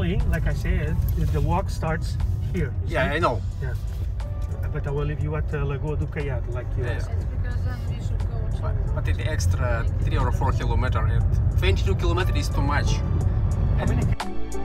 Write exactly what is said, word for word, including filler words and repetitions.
Actually, like I said, the walk starts here. Yeah, see? I know. Yeah. But I will leave you at uh, Lagoa do Caiado, like you Yeah. asked. It's because then we should go to... But, but the extra three or four kilometer and twenty-two kilometers is too much. How many?